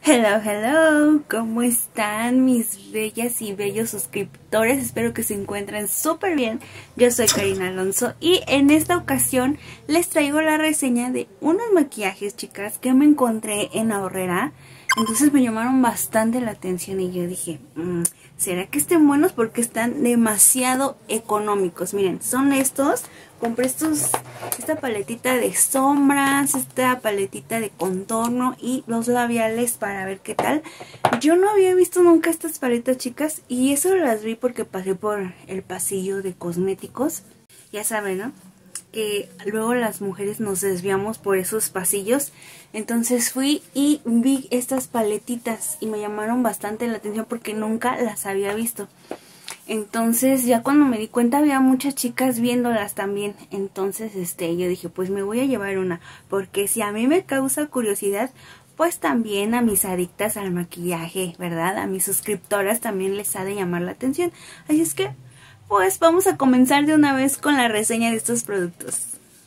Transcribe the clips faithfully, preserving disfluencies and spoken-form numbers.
Hello, hello, ¿cómo están mis bellas y bellos suscriptores? Espero que se encuentren súper bien. Yo soy Karina Alonso y en esta ocasión les traigo la reseña de unos maquillajes, chicas, que me encontré en Aurrera. Entonces me llamaron bastante la atención y yo dije, mmm, ¿será que estén buenos? Porque están demasiado económicos. Miren, son estos. Compré estos, esta paletita de sombras, esta paletita de contorno y los labiales para ver qué tal. Yo no había visto nunca estas paletas, chicas, y eso las vi porque pasé por el pasillo de cosméticos. Ya saben, ¿no? Que luego las mujeres nos desviamos por esos pasillos. Entonces fui y vi estas paletitas y me llamaron bastante la atención porque nunca las había visto. Entonces ya cuando me di cuenta había muchas chicas viéndolas también. Entonces este yo dije, pues me voy a llevar una, porque si a mí me causa curiosidad, pues también a mis adictas al maquillaje, ¿verdad? A mis suscriptoras también les ha de llamar la atención. Así es que pues vamos a comenzar de una vez con la reseña de estos productos.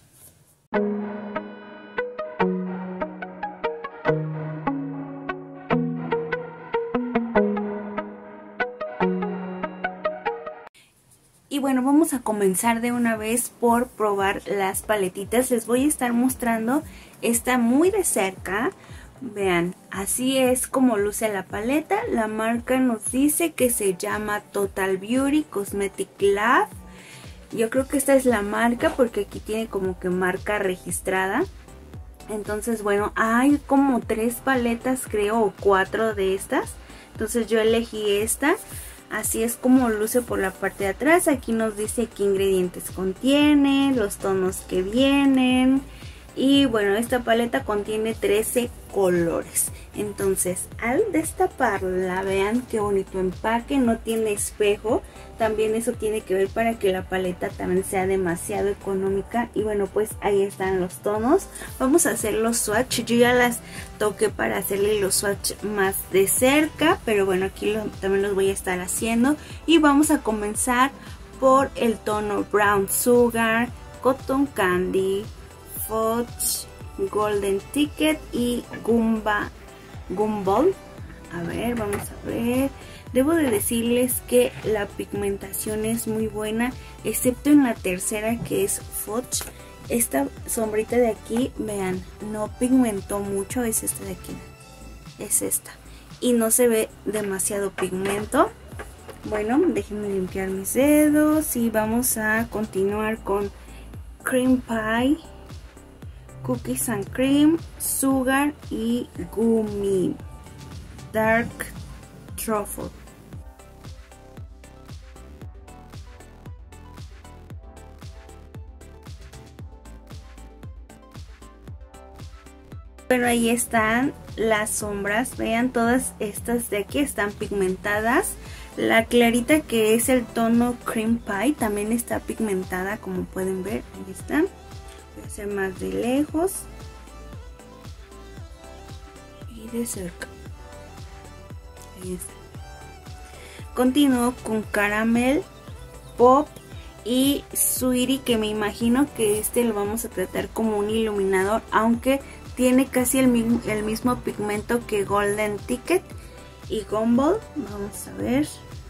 Y bueno, vamos a comenzar de una vez por probar las paletitas. Les voy a estar mostrando esta muy de cerca. Vean, así es como luce la paleta. La marca nos dice que se llama Total Beauty Cosmetic Lab. Yo creo que esta es la marca porque aquí tiene como que marca registrada. Entonces, bueno, hay como tres paletas, creo, o cuatro de estas. Entonces yo elegí esta. Así es como luce por la parte de atrás. Aquí nos dice qué ingredientes contiene, los tonos que vienen. Y bueno, esta paleta contiene trece colores. Entonces, al destaparla, vean qué bonito empaque, no tiene espejo. También eso tiene que ver para que la paleta también sea demasiado económica. Y bueno, pues ahí están los tonos. Vamos a hacer los swatch. Yo ya las toqué para hacerle los swatch más de cerca, pero bueno, aquí lo, también los voy a estar haciendo. Y vamos a comenzar por el tono Brown Sugar, Cotton Candy, Fudge, Golden Ticket y Gumba Gumball. A ver, vamos a ver. Debo de decirles que la pigmentación es muy buena, excepto en la tercera, que es Fudge. Esta sombrita de aquí, vean, no pigmentó mucho, es esta de aquí. Es esta. Y no se ve demasiado pigmento. Bueno, déjenme limpiar mis dedos y vamos a continuar con Cream Pie, Cookies and Cream, Sugar y Gummy Dark Truffle. Pero ahí están las sombras, vean, todas estas de aquí están pigmentadas. La clarita, que es el tono Cream Pie, también está pigmentada, como pueden ver, ahí están. Voy a hacer más de lejos y de cerca. Ahí está. Continúo con Caramel Pop y Sweetie, que me imagino que este lo vamos a tratar como un iluminador, aunque tiene casi el mismo, el mismo pigmento que Golden Ticket y Gumball. Vamos a ver.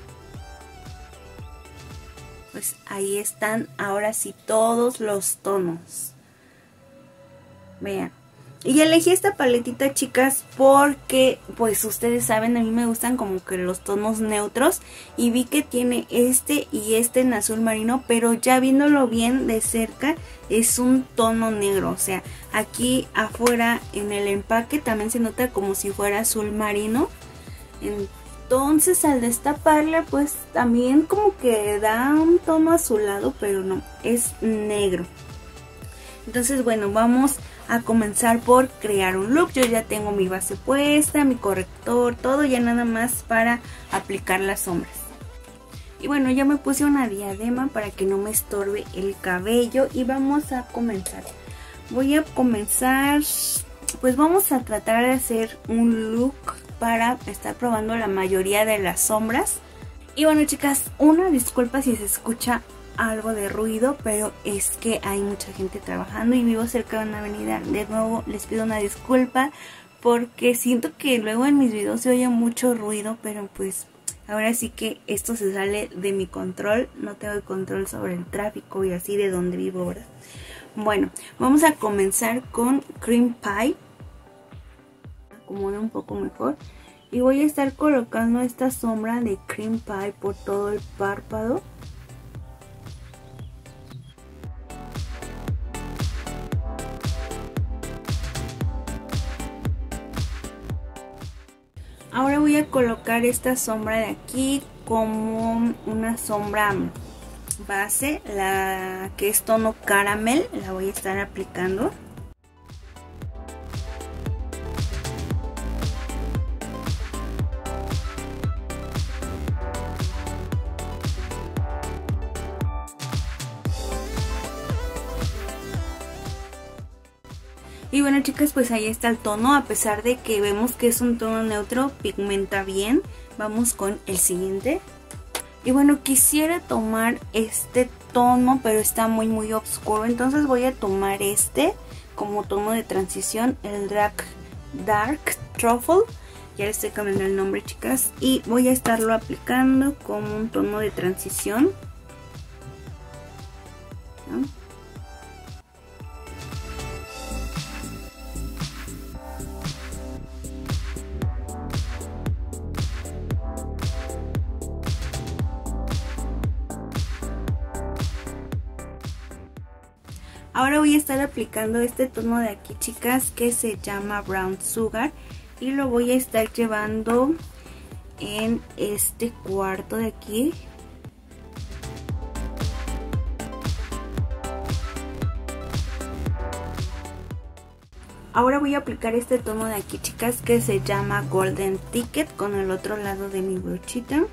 Pues ahí están ahora sí todos los tonos. Vean. Y elegí esta paletita, chicas, porque pues ustedes saben, a mí me gustan como que los tonos neutros. Y vi que tiene este y este en azul marino, pero ya viéndolo bien de cerca es un tono negro. O sea, aquí afuera en el empaque también se nota como si fuera azul marino. Entonces al destaparla pues también como que da un tono azulado, pero no, es negro. Entonces bueno, vamos a comenzar por crear un look. Yo ya tengo mi base puesta, mi corrector, todo ya nada más para aplicar las sombras. Y bueno, ya me puse una diadema para que no me estorbe el cabello y vamos a comenzar. Voy a comenzar, pues vamos a tratar de hacer un look para estar probando la mayoría de las sombras. Y bueno, chicas, una disculpa si se escucha algo de ruido, pero es que hay mucha gente trabajando y vivo cerca de una avenida. De nuevo les pido una disculpa, porque siento que luego en mis videos se oye mucho ruido, pero pues ahora sí que esto se sale de mi control. No tengo el control sobre el tráfico y así de donde vivo, ¿verdad? Bueno, vamos a comenzar con Cream Pie. Acomodo un poco mejor. Y voy a estar colocando esta sombra de Cream Pie por todo el párpado. Ahora voy a colocar esta sombra de aquí como una sombra base, la que es tono caramel, la voy a estar aplicando. Y bueno, chicas, pues ahí está el tono. A pesar de que vemos que es un tono neutro, pigmenta bien. Vamos con el siguiente. Y bueno, quisiera tomar este tono, pero está muy muy oscuro. Entonces voy a tomar este como tono de transición, el Dark, Dark Truffle. Ya le estoy cambiando el nombre, chicas. Y voy a estarlo aplicando como un tono de transición, ¿no? Ahora voy a estar aplicando este tono de aquí, chicas, que se llama Brown Sugar. Y lo voy a estar llevando en este cuarto de aquí. Ahora voy a aplicar este tono de aquí, chicas, que se llama Golden Ticket, con el otro lado de mi brochita.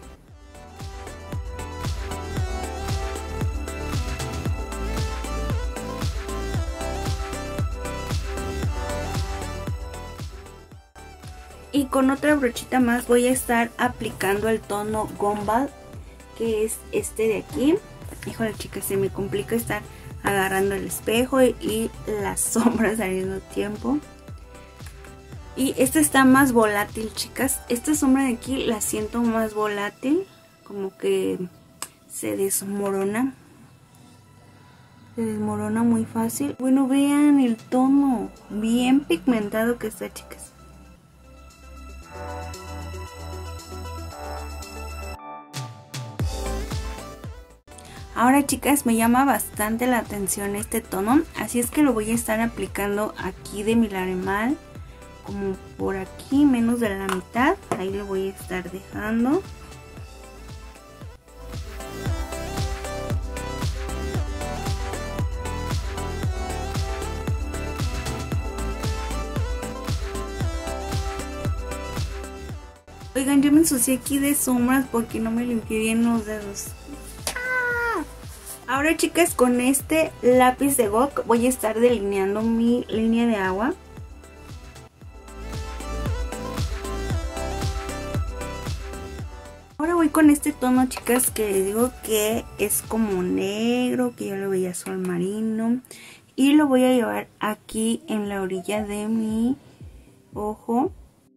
Y con otra brochita más voy a estar aplicando el tono Gumball, que es este de aquí. Híjole, chicas, se me complica estar agarrando el espejo y, y las sombras al mismo tiempo. Y esta está más volátil, chicas. Esta sombra de aquí la siento más volátil, como que se desmorona. Se desmorona muy fácil. Bueno, vean el tono bien pigmentado que está, chicas. Ahora, chicas, me llama bastante la atención este tono, así es que lo voy a estar aplicando aquí de mi lagrimal, como por aquí, menos de la mitad. Ahí lo voy a estar dejando. Oigan, yo me ensucié aquí de sombras porque no me limpié bien los dedos. Ahora, chicas, con este lápiz de G O K voy a estar delineando mi línea de agua. Ahora voy con este tono, chicas, que les digo que es como negro, que yo lo veía azul marino. Y lo voy a llevar aquí en la orilla de mi ojo.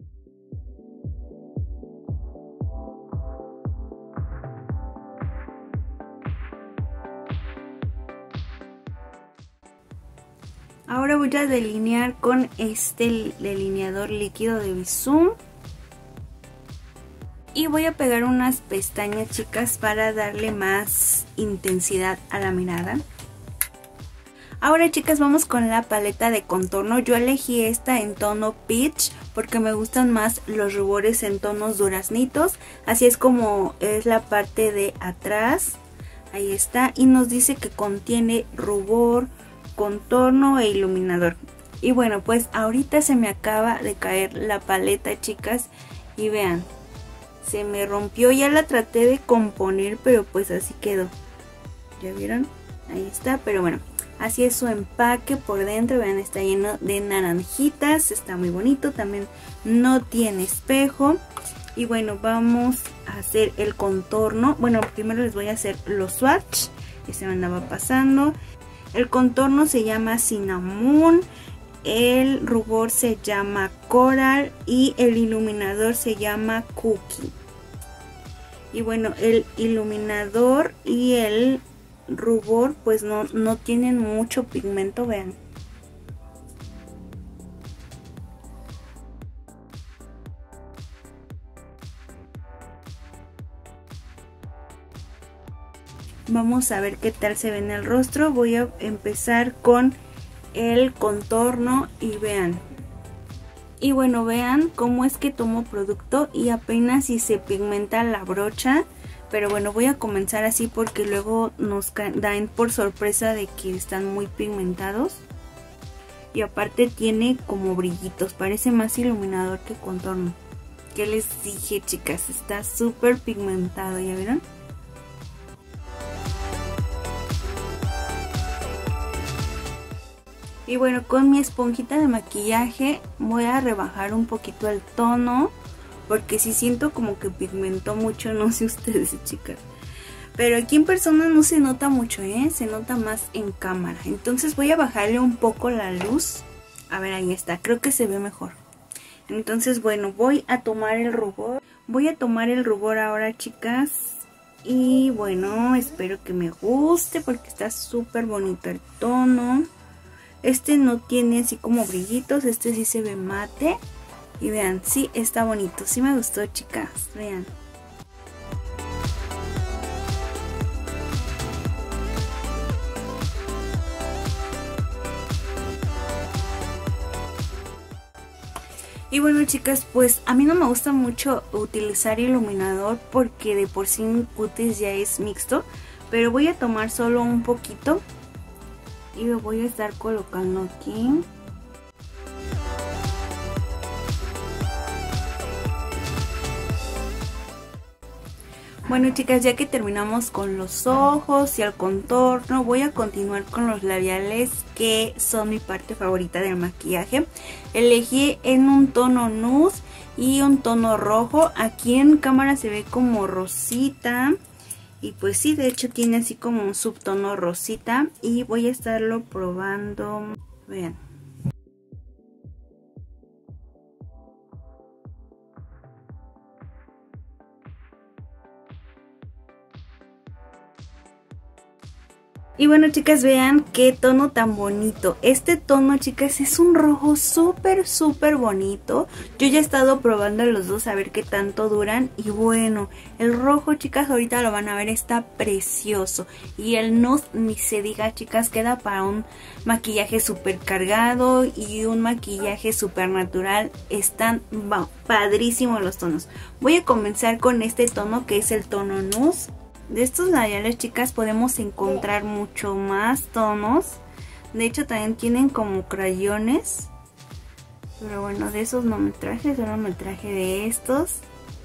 Ahora voy a delinear con este delineador líquido de Bisú. Y voy a pegar unas pestañas, chicas, para darle más intensidad a la mirada. Ahora, chicas, vamos con la paleta de contorno. Yo elegí esta en tono peach porque me gustan más los rubores en tonos duraznitos. Así es como es la parte de atrás. Ahí está. Y nos dice que contiene rubor, contorno e iluminador. Y bueno, pues ahorita se me acaba de caer la paleta, chicas, y vean, se me rompió. Ya la traté de componer, pero pues así quedó. ¿Ya vieron? Ahí está, pero bueno, así es su empaque por dentro. Vean, está lleno de naranjitas, está muy bonito. También no tiene espejo. Y bueno, vamos a hacer el contorno. Bueno, primero les voy a hacer los swatch que se me andaba pasando. El contorno se llama Cinnamon. el rubor se llama Coral y el iluminador se llama Cookie. Y bueno, el iluminador y el rubor pues no, no tienen mucho pigmento, vean. Vamos a ver qué tal se ve en el rostro. Voy a empezar con el contorno y vean. Y bueno, vean cómo es que tomo producto y apenas si se pigmenta la brocha. Pero bueno, voy a comenzar así porque luego nos dan por sorpresa de que están muy pigmentados. Y aparte tiene como brillitos, parece más iluminador que contorno. ¿Qué les dije, chicas? Está súper pigmentado, ¿ya vieron? Y bueno, con mi esponjita de maquillaje voy a rebajar un poquito el tono, porque sí siento como que pigmentó mucho, no sé ustedes, chicas. Pero aquí en persona no se nota mucho, ¿eh? Se nota más en cámara. Entonces voy a bajarle un poco la luz. A ver, ahí está, creo que se ve mejor. Entonces, bueno, voy a tomar el rubor. Voy a tomar el rubor ahora, chicas. Y bueno, espero que me guste porque está súper bonito el tono. Este no tiene así como brillitos, este sí se ve mate. Y vean, sí está bonito, sí me gustó, chicas, vean. Y bueno, chicas, pues a mí no me gusta mucho utilizar iluminador porque de por sí mi cutis ya es mixto. Pero voy a tomar solo un poquito y lo voy a estar colocando aquí. Bueno, chicas, ya que terminamos con los ojos y el contorno, voy a continuar con los labiales, que son mi parte favorita del maquillaje. Elegí en un tono nude y un tono rojo. Aquí en cámara se ve como rosita. Y pues sí, de hecho tiene así como un subtono rosita. Y voy a estarlo probando. Vean. Y bueno, chicas, vean qué tono tan bonito. Este tono, chicas, es un rojo súper, súper bonito. Yo ya he estado probando los dos a ver qué tanto duran. Y bueno, el rojo, chicas, ahorita lo van a ver, está precioso. Y el nude, ni se diga, chicas, queda para un maquillaje súper cargado y un maquillaje súper natural. Están wow, padrísimos los tonos. Voy a comenzar con este tono, que es el tono nude. De estos labiales, chicas, podemos encontrar mucho más tonos. De hecho, también tienen como crayones. Pero bueno, de esos no me traje, solo me traje de estos.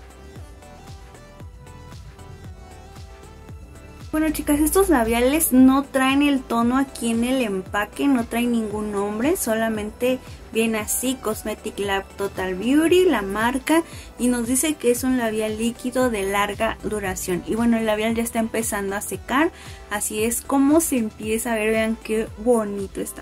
Bueno, chicas, estos labiales no traen el tono aquí en el empaque, no traen ningún nombre, solamente viene así, Cosmetic Lab Total Beauty, la marca, y nos dice que es un labial líquido de larga duración. Y bueno, el labial ya está empezando a secar, así es como se empieza a ver, vean qué bonito está.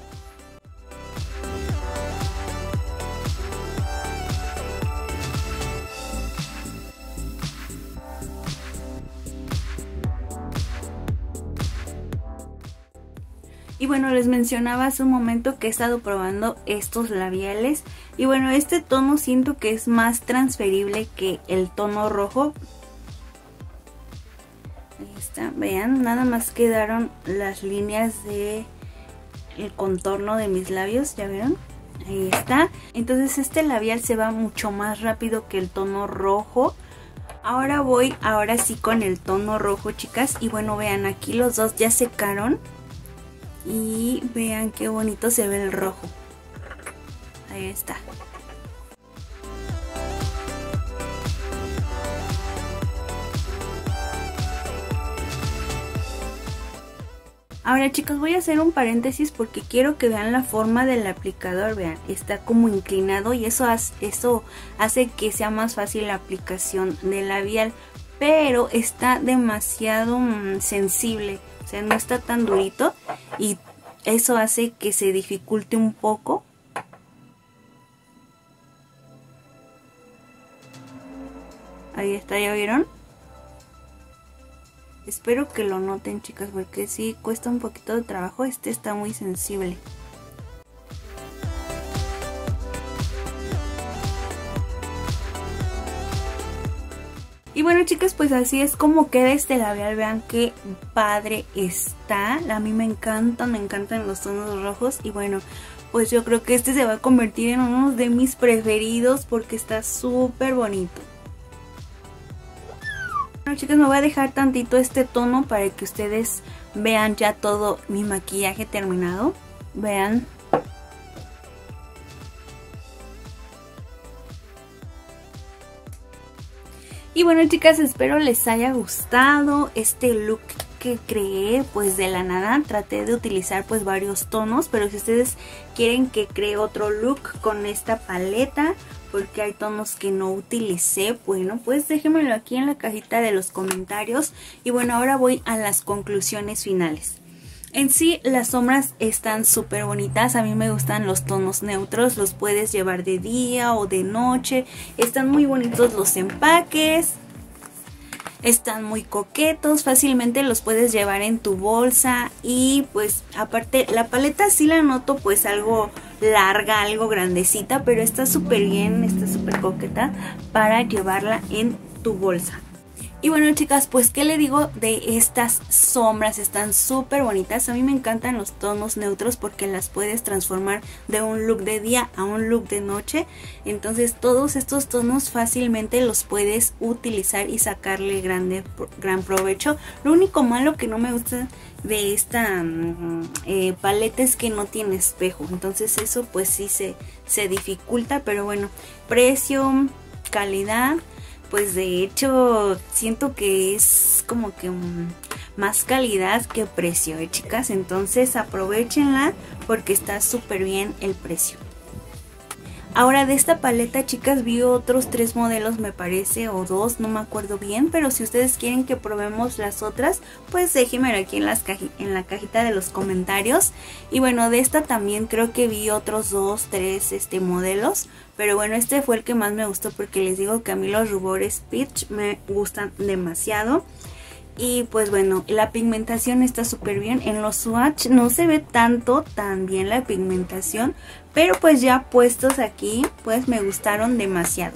Y bueno, les mencionaba hace un momento que he estado probando estos labiales. Y bueno, este tono siento que es más transferible que el tono rojo. Ahí está, vean, nada más quedaron las líneas de el contorno de mis labios, ¿ya vieron? Ahí está. Entonces este labial se va mucho más rápido que el tono rojo. Ahora voy, ahora sí con el tono rojo, chicas. Y bueno, vean, aquí los dos ya secaron. Y vean qué bonito se ve el rojo. Ahí está. Ahora, chicos, voy a hacer un paréntesis porque quiero que vean la forma del aplicador. Vean, está como inclinado y eso hace, eso hace que sea más fácil la aplicación del labial. Pero está demasiado mmm, sensible. O sea, no está tan durito y eso hace que se dificulte un poco. Ahí está, ¿ya vieron? Espero que lo noten, chicas, porque sí cuesta un poquito de trabajo. Este está muy sensible. Y bueno, chicas, pues así es como queda este labial. Vean qué padre está. A mí me encantan, me encantan los tonos rojos. Y bueno, pues yo creo que este se va a convertir en uno de mis preferidos porque está súper bonito. Bueno, chicas, me voy a dejar tantito este tono para que ustedes vean ya todo mi maquillaje terminado. Vean. Y bueno, chicas, espero les haya gustado este look que creé. Pues de la nada traté de utilizar pues varios tonos, pero si ustedes quieren que cree otro look con esta paleta, porque hay tonos que no utilicé, bueno, pues déjenmelo aquí en la cajita de los comentarios. Y bueno, ahora voy a las conclusiones finales. En sí, las sombras están súper bonitas. A mí me gustan los tonos neutros. Los puedes llevar de día o de noche. Están muy bonitos los empaques. Están muy coquetos. Fácilmente los puedes llevar en tu bolsa. Y pues aparte la paleta sí la noto pues algo larga, algo grandecita. Pero está súper bien, está súper coqueta para llevarla en tu bolsa. Y bueno, chicas, pues qué le digo de estas sombras, están súper bonitas. A mí me encantan los tonos neutros porque las puedes transformar de un look de día a un look de noche. Entonces todos estos tonos fácilmente los puedes utilizar y sacarle grande, gran provecho. Lo único malo que no me gusta de esta eh, paleta es que no tiene espejo. Entonces eso pues sí se, se dificulta, pero bueno, precio, calidad... Pues de hecho siento que es como que um, más calidad que precio, ¿eh, chicas? Entonces aprovechenla porque está súper bien el precio. Ahora de esta paleta, chicas, vi otros tres modelos me parece, o dos, no me acuerdo bien. Pero si ustedes quieren que probemos las otras, pues déjenmelo aquí en, las en la cajita de los comentarios. Y bueno, de esta también creo que vi otros dos, tres este, modelos. Pero bueno, este fue el que más me gustó porque les digo que a mí los rubores Peach me gustan demasiado. Y pues bueno, la pigmentación está súper bien. En los swatch no se ve tanto, tan bien la pigmentación. Pero pues ya puestos aquí, pues me gustaron demasiado.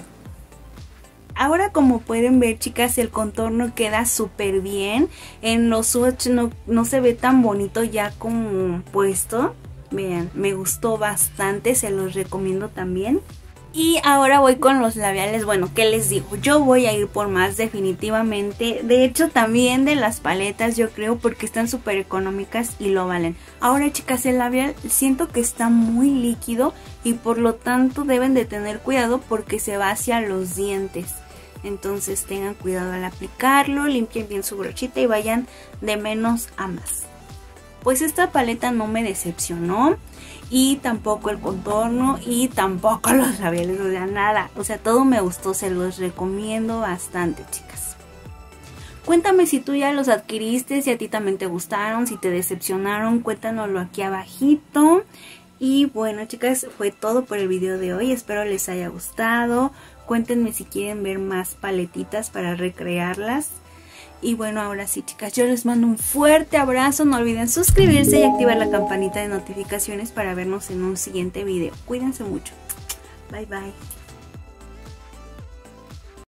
Ahora como pueden ver, chicas, el contorno queda súper bien. En los swatch no, no se ve tan bonito ya como puesto. Vean, me gustó bastante, se los recomiendo también. Y ahora voy con los labiales. Bueno, ¿qué les digo? Yo voy a ir por más definitivamente. De hecho, también de las paletas, yo creo, porque están súper económicas y lo valen. Ahora, chicas, el labial siento que está muy líquido y por lo tanto deben de tener cuidado porque se va hacia los dientes. Entonces tengan cuidado al aplicarlo, limpien bien su brochita y vayan de menos a más. Pues esta paleta no me decepcionó. Y tampoco el contorno y tampoco los labiales, o sea, nada. O sea, todo me gustó, se los recomiendo bastante, chicas. Cuéntame si tú ya los adquiriste, si a ti también te gustaron, si te decepcionaron, cuéntanoslo aquí abajito. Y bueno, chicas, fue todo por el video de hoy, espero les haya gustado. Cuéntenme si quieren ver más paletitas para recrearlas. Y bueno, ahora sí, chicas, yo les mando un fuerte abrazo. No olviden suscribirse y activar la campanita de notificaciones para vernos en un siguiente video. Cuídense mucho. Bye, bye.